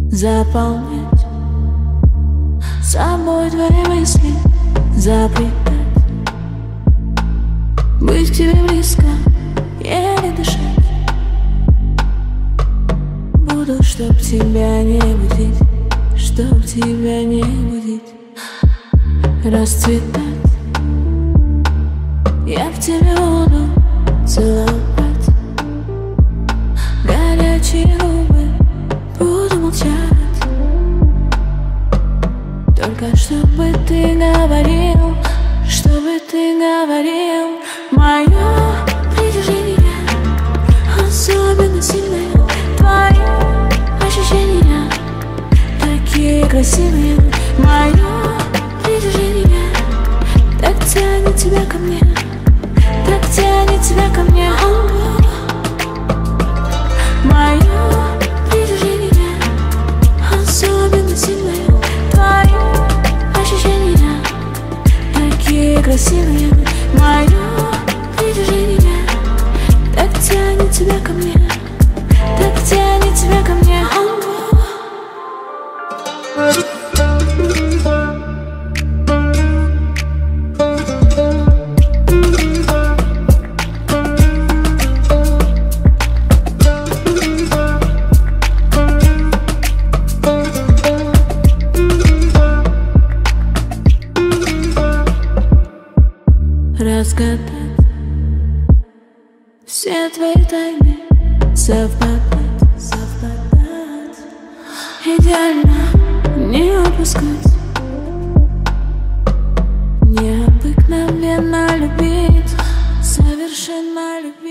заполнять собой твои мысли, запретать быть к тебе близко, еле дышать. Буду, чтоб тебя не будить, чтоб тебя не будить, расцветать. Я в тебе буду целовать горячие губы, буду молчать. Только чтобы ты говорил, чтобы ты говорил. Мое притяжение особенно сильное, твои ощущения такие красивые. Мое притяжение так тянет тебя ко мне, так тянет тебя ко мне. Мое притяжение особенно сильное, твои ощущения такие красивые. Мое притяжение так тянет тебя ко мне, так тянет тебя ко мне. Разгадать все твои тайны, совпадать, совпадать, идеально не упускать, необыкновенно любить, совершенно любить.